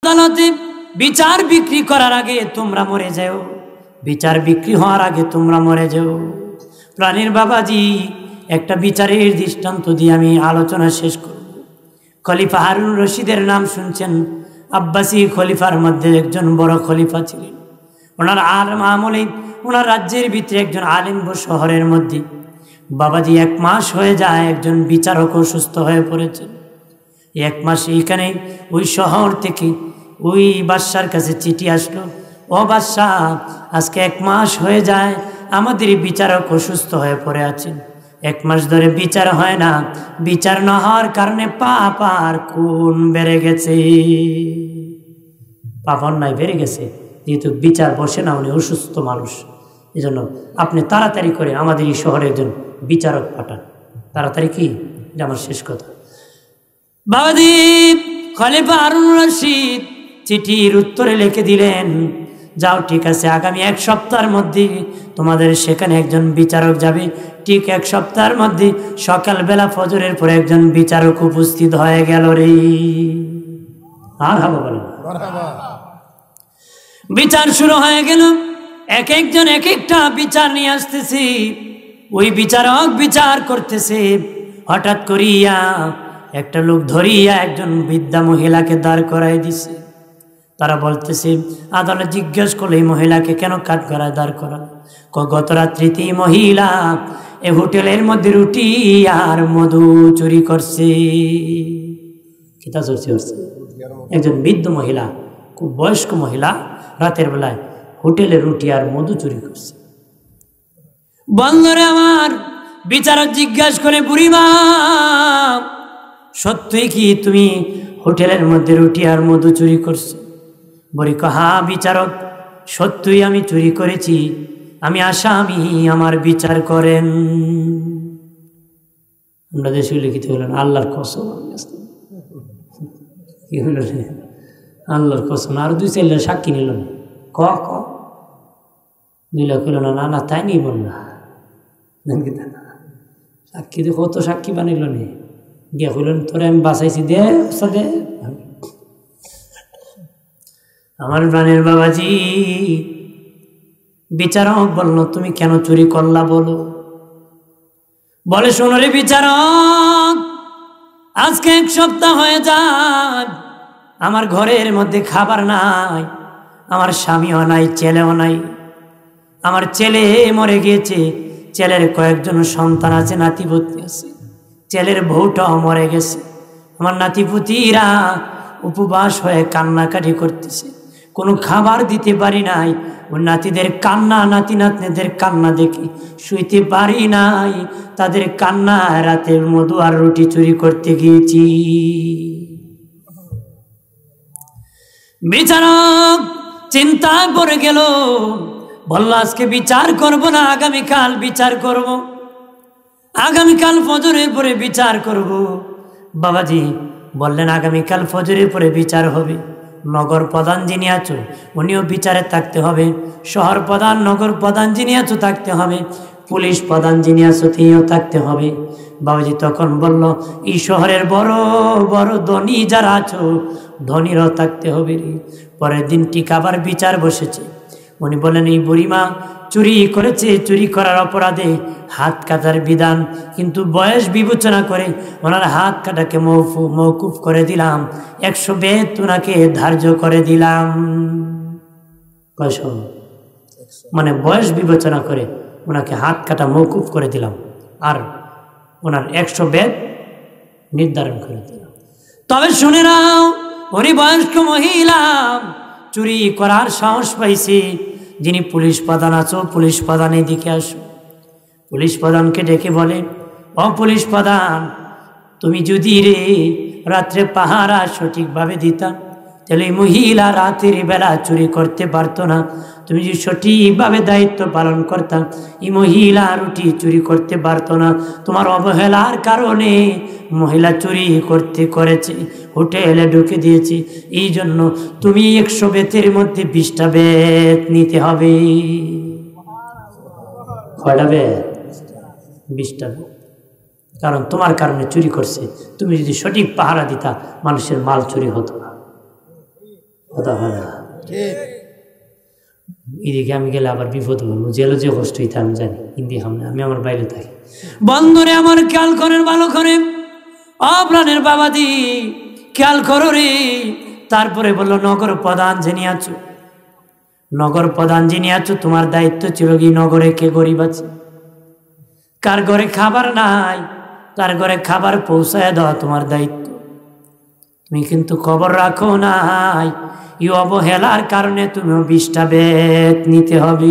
আদালতে বিচার বিক্রি করার আগে তোমরা মরে যাও, বিচার বিক্রি হওয়ার আগে তোমরা মরে যাও। প্রাণের বাবাজি, একটা বিচারের দৃষ্টান্ত দিয়ে আমি আলোচনা শেষ করব। খলিফা হারুন রশিদের নাম শুনছেন। আব্বাসী খলিফার মধ্যে একজন বড় খলিফা ছিলেন। ওনার আমলে ওনার রাজ্যের ভিতরে একজন আলিম শহরের মধ্যে বাবাজি 1 মাস হয়ে যায়, একজন বিচারক অসুস্থ হয়ে পড়েছেন। 1 মাস এইখানে ওই শহর থেকে ওই বাদশার কাছে চিঠি আসলো, ও বাদশা, আজকে 1 মাস হয়ে যায় আমাদের বিচারক অসুস্থ হয়ে পড়ে আছেন। 1 মাস ধরে বিচার হয় না, বিচার না হওয়ার কারণে পাপ আর খুন বেড়ে গেছে। পাপ অন্যায় বেড়ে গেছে, যেহেতু বিচার বসে না, উনি অসুস্থ মানুষ। এই জন্য আপনি তাড়াতাড়ি করে আমাদের এই শহরে একজন বিচারক পাঠান, তাড়াতাড়ি। কি এটা আমার শেষ কথা। বাবাজি খলিফা হারুন রশিদ চিঠির উত্তরে লিখে দিলেন, যাও, ঠিক আছে, আগামী 1 সপ্তাহের মধ্যে তোমাদের সেখানে একজন বিচারক যাবে। ঠিক 1 সপ্তাহের মধ্যে সকালবেলা ফজরের পরে একজন বিচারক উপস্থিত হয়ে গেল রে। আর হাবা বলো, বিচার শুরু হয়ে গেল। এক একজন এক একটা বিচার নিয়ে আসতেছে। ওই বিচারক বিচার করতেছে। হঠাৎ করিয়া একটা লোক ধরিয়া একজন বৃদ্ধা মহিলাকে দাঁড় করাই দিছে। তারা বলতেছে, আদালত জিজ্ঞেস করলে এই মহিলাকে কেন কাঠগড়ায় দাঁড় করা? গত রাত্রিতে মহিলা এই হোটেলের মধ্যে রুটি আর মধু চুরি করছে। কিতা চুরি করছে? একজন বৃদ্ধ মহিলা, খুব বয়স্ক মহিলা, রাতের বেলায় হোটেলে রুটি আর মধু চুরি করছে। বন্ধুরে আমার, বিচারক জিজ্ঞাসা করে, বুড়িমা, সত্যই কি তুমি হোটেলের মধ্যে রুটি আর মধু চুরি করছো? বলি, হ্যাঁ বিচারক, সত্যই আমি চুরি করেছি, আমি আসামি, আমার বিচার করেন। আমরা দেশে লিখিত হলেন, আল্লাহর কসম। কি হইল রে? আল্লাহর কসম। আর 2-4 সাক্ষী নিল না। ক নিল, কইল না, না তাই নিব না, সাক্ষী দিয়ে কত সাক্ষী বানিল নি। গিয়া কইলেন, তোরে আমি বাঁচাইছি, দে দে। আমার প্রাণের বাবাজি, বিচারক বলল, তুমি কেন চুরি করলা বলো। বলে, শোনো রে বিচারক, আজকে 1 সপ্তাহ হয়ে যায় আমার ঘরের মধ্যে খাবার নাই, আমার স্বামীও নাই, ছেলেও নাই। আমার ছেলে মরে গিয়েছে, ছেলের কয়েকজন সন্তান আছে, নাতিপুতি আছে, ছেলের বউটাও মরে গেছে। আমার নাতিপুতিরা উপবাস হয়ে কান্নাকাটি করতেছে, কোনো খাবার দিতে পারি নাই। ও নাতিদের কান্না, নাতি নাতনিদের কান্না দেখি শুইতে পারি নাই। তাদের কান্না রাতে মধু আর রুটি চুরি করতে গিয়েছি। বিচারক চিন্তায় পড়ে গেল, বলল, আজকে বিচার করব না, আগামীকাল বিচার করব, আগামীকাল ফজরের পরে বিচার করব। বাবাজি বললেন, আগামীকাল ফজরের পরে বিচার হবে। নগর প্রধান যিনি আছো উনিও বিচারে থাকতে হবে, শহর প্রধান, নগর প্রধান যিনি আছো থাকতে হবে, পুলিশ প্রধান যিনি আছো তিনিও থাকতে হবে। বাবাজি তখন বলল, এই শহরের বড় বড় ধনী যারা আছো, ধনীরাও থাকতে হবে রে। পরের দিন ঠিক আবার বিচার বসেছে। উনি বলেন, এই বুড়িমা চুরি করেছে, চুরি করার অপরাধে হাত কাটার বিধান, কিন্তু বয়স বিবেচনা করে ওনার হাত কাটাকে মওকুফ করে দিলাম, 100 বেত ওনাকে ধার্য করে দিলাম। মানে বয়স বিবেচনা করে ওনাকে হাত কাটা মওকুফ করে দিলাম, আর ওনার 100 বেত নির্ধারণ করে দিলাম। তবে শুনে নাও, উনি বয়স্ক মহিলা, চুরি করার সাহস পাইছে। যিনি পুলিশ প্রধান আছো, পুলিশ প্রধান এদিকে আসো। পুলিশ প্রধানকে ডেকে বলে, ও পুলিশ প্রধান, তুমি যদি রে রাত্রে পাহারা সঠিকভাবে দিতা, তাহলে এই মহিলা রাতের বেলা চুরি করতে পারতো না। তুমি যদি সঠিকভাবে দায়িত্ব পালন করতাম, এই মহিলা রুটি চুরি করতে পারতো না। তোমার অবহেলার কারণে মহিলা চুরি করেছে, হোটেলে ঢুকে দিয়েছে। এই জন্য তুমি 100 বেতের মধ্যে 20টা বেত নিতে হবে। কয়টা বেত? 20টা বেত। কারণ তোমার কারণে চুরি করছে। তুমি যদি সঠিক পাহারা দিতা, মানুষের মাল চুরি হতো না। কথা হয় না। এদিকে আমি গেলে আবার বিপদ হবো, জেলে যে কষ্ট হইতে আমি জানি, হিন্দি হামলে আমি আমার বাইরে থাকি। বন্ধুরে আমার খেয়াল করেন ভালো করে, অপ্রাণের বাবাদি খেয়াল করো রে। তারপরে বললো নগর প্রধান যিনি আছো, নগর প্রধান যিনি আছো, তোমার দায়িত্ব ছিল কি নগরে কে গরিব আছে, কার ঘরে খাবার নাই, তার ঘরে খাবার পৌঁছায় দেওয়া তোমার দায়িত্ব। তুমি কিন্তু খবর রাখো নাই, এই অবহেলার কারণে তুমিও 20টা বেত নিতে হবে।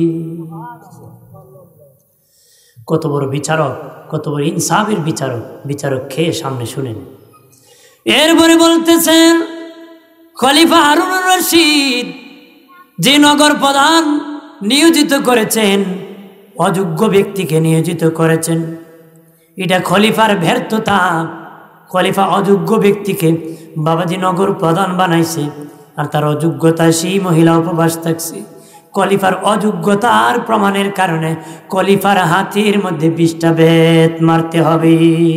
কত বড় বিচারক, কত বড় ইনসাফের বিচারক, বিচারক খেয়ে সামনে শুনেন। এরপরে বলতেছেন খলিফা হারুনুর রশিদ যে নগর প্রধান নিয়োজিত করেছেন, অযোগ্য ব্যক্তিকে নিয়োজিত করেছেন, এটা খলিফার ব্যর্থতা। খলিফা অযোগ্য ব্যক্তিকে বাবাজি নগর প্রধান বানাইছে, আর তার অযোগ্যতায় সেই মহিলা উপবাস থাকছে। খলিফার অযোগ্যতার প্রমাণের কারণে খলিফার হাতের মধ্যে 20টা বেত মারতে হবে।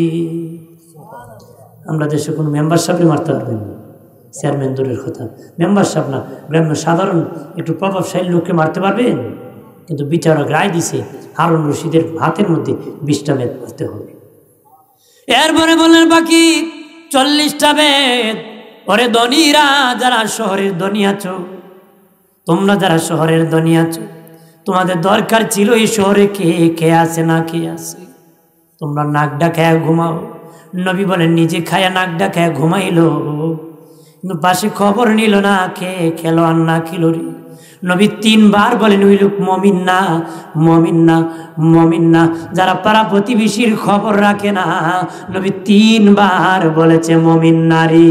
আমরা দেশে কোনো মেম্বার সাহেবই মারতে পারবেন না, চেয়ারম্যান দূরের কথা, মেম্বার সাহেব না, গ্রাম্য সাধারণ একটু প্রভাবশালী লোককে মারতে পারবেন। কিন্তু বিচারক রায় দিছে হারুন রশিদের হাতের মধ্যে 20টা বেত মারতে হবে। এরপরে বললেন বাকি 40টা বেত। ওরে ধনীরা, যারা শহরের ধনী আছো, তোমরা যারা শহরের ধনী আছো, তোমাদের দরকার ছিল এই শহরে কে কে আছে না কে আছে, তোমরা নাক ডাকায় ঘুমাও। নবী বলেন নিজে খায়া নাক ডাকায় ঘুমাইলো, কিন্তু পাশে খবর নিল না কে খেলো আর না খেলো রে। নবী 3 বার বলেন ওই লোক মমিন না, মমিন না, মমিন না। যারা পাড়া প্রতিবেশীর খবর রাখে না, নবী 3 বার বলেছে মমিন নারী।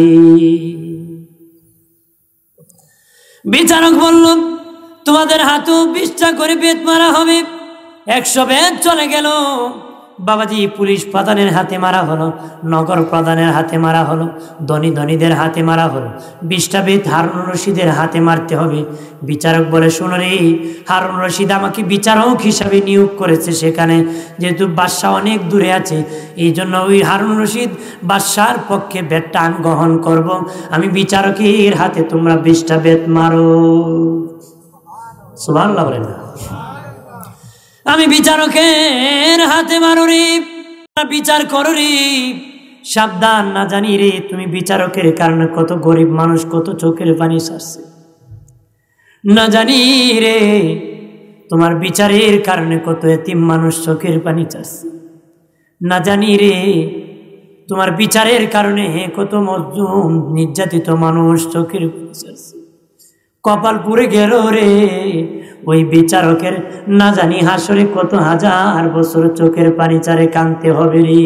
বিচারক বলল তোমাদের হাতেও 20টা করে বেত মারা হবে। 100 বেত চলে গেল। বাবাজি পুলিশ প্রধানের হাতে মারা হলো, নগর প্রধানের হাতে মারা হলো, ধনী ধনীদের হাতে মারা হলো। 20টা বেত হারুন রশিদের হাতে মারতে হবে। বিচারক বলে শোনো রে, হারুন রশিদ আমাকে বিচারক হিসাবে নিয়োগ করেছে সেখানে, যেহেতু বাদশাহ অনেক দূরে আছে, এই জন্য ওই হারুন রশিদ বাদশার পক্ষে বেতটা আমি গ্রহণ করব। আমি বিচারকের হাতে তোমরা 20টা বেত মারো। সুবহানাল্লাহ বলেন না। আমি বিচারকের হাতে মারো রে, বিচার করো রে। সাবধান, না জানি রে তুমি বিচারকের কারণে কত গরিব মানুষ কত চোখের পানি ছাড়ছে, না জানি রে তোমার বিচারের কারণে কত এতিম মানুষ চোখের পানি ছাড়ছে, না জানি রে তোমার বিচারের কারণে কত মজলুম নির্যাতিত মানুষ চোখের পানি ছাড়ছে। কপাল পুড়ে গেল রে ওই বিচারকের, না জানি হাসরে কত হাজার বছর চোখের পানি চারে কাঁদতে হবে রে।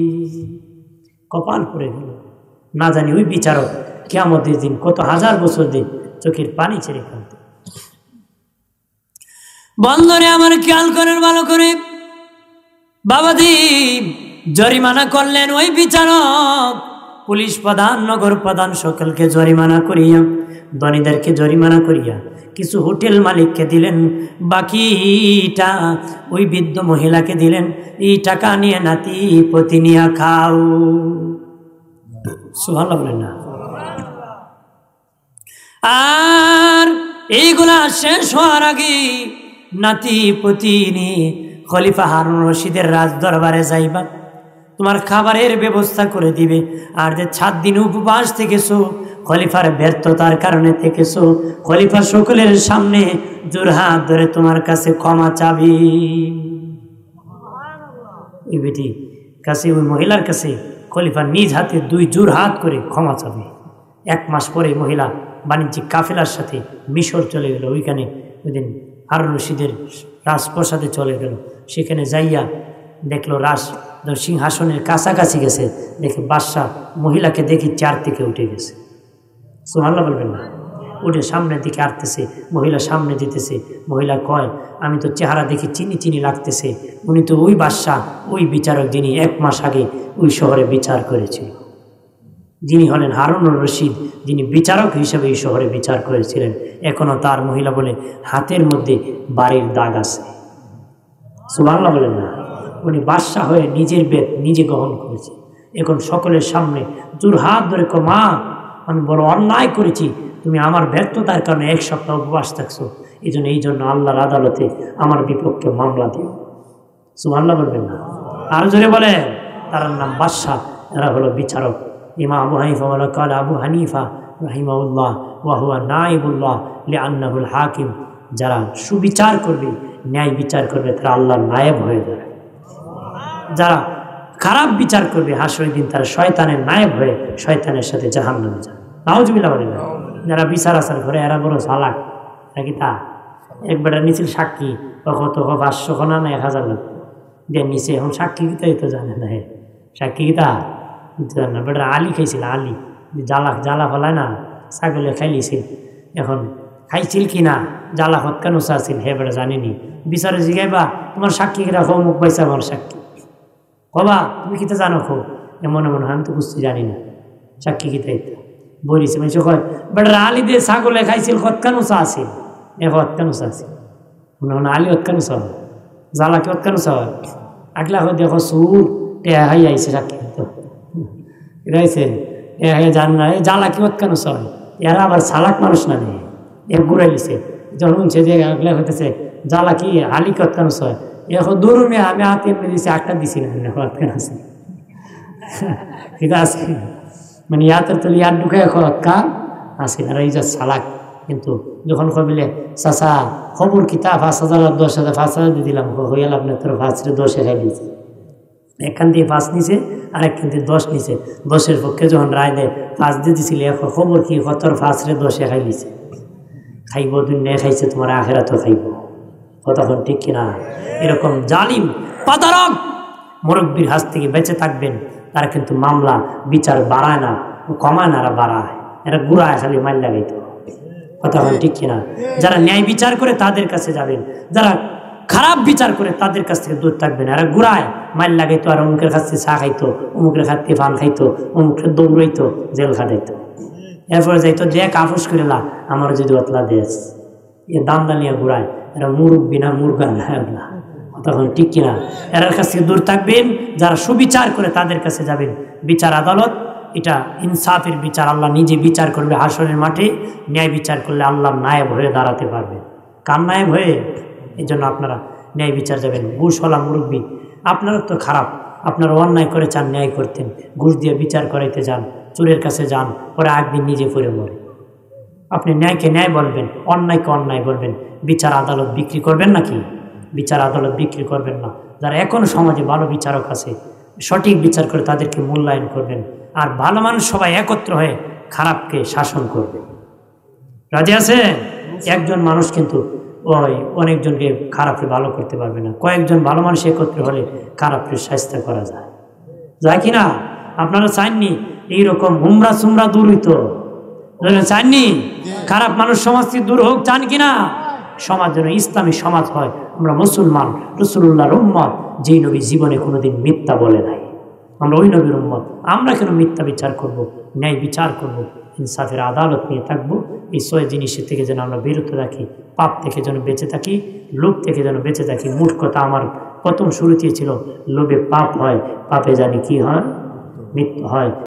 কপাল পুড়ে গেল, না জানি ওই বিচারক কিয়ামতের দিন কত হাজার বছর দিন চোখের পানি ছেড়ে কাঁদতে। বন্ধরে আমার খেয়াল করেন ভালো করে, বাবাজি জরিমানা করলেন ওই বিচারক, পুলিশ প্রধান নগর প্রধান সকলকে জরিমানা করিয়া, ধনীদেরকে জরিমানা করিয়া কিছু হোটেল মালিককে দিলেন, বাকিটা ওই বৃদ্ধ মহিলাকে দিলেন। এই টাকা নিয়ে নাতি পতি নিয়ে খাও। সুবহানাল্লাহ বলেন না। আর এইগুলা শেষ হওয়ার আগে নাতি পতি নিয়ে খলিফা হারুন রশিদের রাজ দরবারে যাইবা, তোমার খাবারের ব্যবস্থা করে দিবে। আর যে 7 দিন উপবাস থেকেছো, খলিফার ব্যর্থতার কারণে থেকেছো, খলিফা সকলের সামনে জোরহাত ধরে তোমার কাছে ক্ষমা চাবি। ওই বেটি কাছে, ওই মহিলার কাছে খলিফা নিজ হাতে 2 জোরহাত করে ক্ষমা চাবে। 1 মাস পরে মহিলা বাণিজ্যিক কাফেলার সাথে মিশর চলে গেল। ওইখানে ওই দিন হারুন রশিদের রাজপ্রাসাদে চলে গেল। সেখানে যাইয়া দেখলো সিংহাসনের কাছাকাছি গেছে, দেখে বাদশাহ মহিলাকে দেখি চেয়ার থেকে উঠে গেছে। সুবহানাল্লাহ বলবেন না। উঠে সামনের দিকে আসতেছে, মহিলা সামনে দিতেছে। মহিলা কয় আমি তো চেহারা দেখি চিনি চিনি লাগতেছে, উনি তো ওই বাদশাহ, ওই বিচারক যিনি 1 মাস আগে ওই শহরে বিচার করেছিল, যিনি হলেন হারুন রশিদ, যিনি বিচারক হিসেবে এই শহরে বিচার করেছিলেন। এখনো তার, মহিলা বলে, হাতের মধ্যে বাড়ির দাগ আছে। সুবহানাল্লাহ বলেন না। উনি বাদশাহ হয়ে নিজের বেদ নিজে গ্রহণ করেছে। এখন সকলের সামনে জোরহাত ধরে মা আমি বড় অন্যায় করেছি, তুমি আমার ব্যর্থতার কারণে 1 সপ্তাহ উপবাস থাকছো, এই জন্য আল্লাহর আদালতে আমার বিপক্ষে মামলা দিও। সুবহানাল্লাহ বলবেন না? আর জোরে বলে। তার নাম বাদশাহ, এরা হলো বিচারক। ইমাম আবু হানিফা বলে, কাল আবু হানিফা রাহিমাহুল্লাহ ওয়া হুয়া নাইবুল্লাহ লিআন্নাহুল হাকিম, যারা সুবিচার করবে, ন্যায় বিচার করবে, তারা আল্লাহর নায়েব হয়ে যাবে। যারা খারাপ বিচার করবে হাসরের দিন তারা শয়তানের নায়েব হয়ে শয়তানের সাথে জাহান্নামে যাবে। নাউজুবিল্লাহ বলেন না? যারা বিচার আচার করে এরা বড় চালাক নাকি? তা একবার নিছিল সাক্ষী, কত 500 খনা না 1000 লোক দিয়ে নিচে, এখন সাক্ষী গীতাই তো জানে না। সাক্ষী গীতা জানে না। বেটা আলি খাইছিল, আলি জ্বালা ফেলায় না, ছাগলে খাইলিছিল। এখন খাইছিল কি না, জ্বালা হত কেন চাচ্ছিল, হে বেটা জানিনি। বিচারে জিগাইবা তোমার সাক্ষী কিনা, খো মুখ পাইছে আমার সাক্ষী, কবা তুমি কিতা জানো, খো এমন এমন, আমি তো বুঝতে জানি না সাক্ষী কিতা ইতা বলিছে। মানে কয় বেটা আলি দিয়ে ছাগলে খাইছিল, হত কেন চাচ্ছিল, এ হত কেন চাচ্ছিল, আলি হত কেন চাও, জ্বালা কি হত কেন চাও, আগলা হয় দেখো সুর টেয়া হাই আইছে সাক্ষী তো এরাইছে জান না, জ্বালা কি হত কেন চাও, এরা আবার চালাক মানুষ না নেই, এ ঘুরাই লিছে। যখন শুনছে যে আগলা হইতেছে জ্বালা কি আলি কত কেন চায়, এখন দৌড় মেয়ে আমি হাতে এমনি দিছি, একটা দিছি না, হত কেন আছে এটা আছে, মানে ইয়াতের তো ইয়ার ঢুকে কাম আছে। আর এই যে চালাক, কিন্তু যখন কবিলে চাচা খবর কিতা 5000 আর 10,000 5000 দিয়ে দিলাম, হইয়াল আপনার তোর 5 10 খাই দিয়েছে, একখান দিয়ে 5 নিছে আর একখান দিয়ে 10 নিছে। 10-এর পক্ষে যখন রায় দেয় 5 দিয়ে দিছিল, এখন খবর কি তোর 5 10 খাই দিছে, খাইব দুনিয়া খাইছে, তোমার আখেরাতও খাইব। কতক্ষণ ঠিক কিনা? এরকম জালিম প্রতারক মুরব্বীর হাত থেকে বেঁচে থাকবেন। তারা কিন্তু মামলা বিচার বাড়ায় না, কমায় না, এরা বাড়ায়, এরা গুড়ায় খালি মাইল লাগাইতো। কতক্ষণ ঠিক কিনা? যারা ন্যায় বিচার করে তাদের কাছে যাবেন, যারা খারাপ বিচার করে তাদের কাছ থেকে দূর থাকবেন। এরা গুড়ায় মাইল লাগাইতো, আর অমুকের কাছ থেকে চা খাইতো, অমুকের কাছ থেকে পান খাইতো, অমুকের দৌড়াইতো, জেল খাটাইতো। এরপরে যাইতো দেখ আফুস করে লা আমার যদি অতলা দেশ, এ দাম দানিয়া ঘুরায়, এরা মুরব্বী না মুরগা না, তখন ঠিক কিনা? এরার কাছ থেকে দূর থাকবেন। যারা সুবিচার করে তাদের কাছে যাবেন। বিচার আদালত এটা ইনসাফের বিচার, আল্লাহ নিজে বিচার করবে হাসরের মাঠে। ন্যায় বিচার করলে আল্লাহর নায়েব হয়ে দাঁড়াতে পারবে। কার নায়েব হয়ে? এই জন্য আপনারা ন্যায় বিচার যাবেন। ঘুষওয়ালা মুরব্বী আপনারা তো খারাপ, আপনারা অন্যায় করে চান ন্যায় করতেন, ঘুষ দিয়ে বিচার করাইতে যান, চোরের কাছে যান, পরে একদিন নিজে পড়ে মরে। আপনি ন্যায়কে ন্যায় বলবেন, অন্যায়কে অন্যায় বলবেন। বিচার আদালত বিক্রি করবেন নাকি? বিচার আদালত বিক্রি করবেন না। যারা এখনো সমাজে ভালো বিচারক আছে, সঠিক বিচার করে তাদেরকে মূল্যায়ন করবেন। আর ভালো মানুষ সবাই একত্র হয়ে খারাপকে শাসন করবে। রাজি আছে? একজন মানুষ কিন্তু ওই অনেকজনকে খারাপকে ভালো করতে পারবে না। কয়েকজন ভালো মানুষ একত্র হলে খারাপকে শাস্তি করা যায়, যায় কিনা? আপনারা চাননি এইরকম হুমরা সুমরা দূর হইতো? চাননি খারাপ মানুষ সমাজ থেকে দূর হোক? চান কিনা? সমাজ যেন ইসলামী সমাজ হয়। আমরা মুসলমান, রাসূলুল্লাহর উম্মত, যেই নবী জীবনে কোনোদিন মিথ্যা বলে নাই, আমরা ওই নবীর উম্মত। আমরা কেন মিথ্যা বিচার করব? ন্যায় বিচার করব, ইনসাফের আদালত নিয়ে থাকবো। এই 6 জিনিসের থেকে যেন আমরা বিরত রাখি। পাপ থেকে যেন বেঁচে থাকি, লোভ থেকে যেন বেঁচে থাকি। মূর্খতা আমার প্রথম শুরুতেই ছিল, লোভে পাপ হয়, পাপে জানি কি হয়? মৃত্যু হয়।